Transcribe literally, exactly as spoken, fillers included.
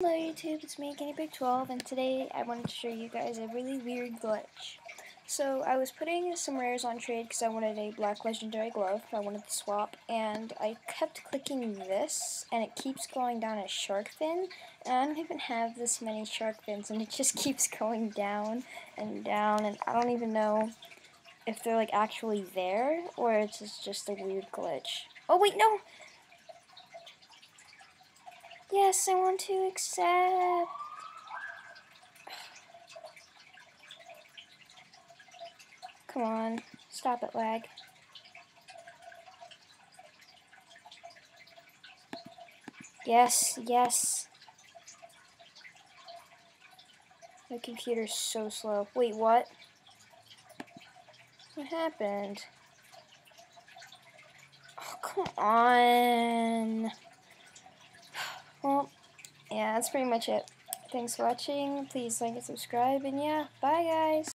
Hello YouTube, it's me, Guinea Pig twelve, and today I wanted to show you guys a really weird glitch. So I was putting some rares on trade because I wanted a black legendary glove, I wanted to swap, and I kept clicking this, and it keeps going down a shark fin, and I don't even have this many shark fins, and it just keeps going down and down, and I don't even know if they're like actually there, or it's just, just a weird glitch. Oh wait, no! Yes, I want to accept. Come on, stop it, lag. Yes, yes. My computer's so slow. Wait, what? What happened? Oh, come on. Well, yeah, that's pretty much it. Thanks for watching. Please like and subscribe, and yeah, bye guys.